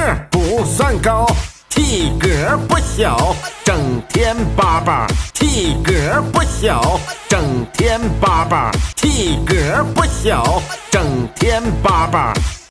不算高，体格不小，整天叭叭，体格不小，整天叭叭，体格不小，整天叭叭。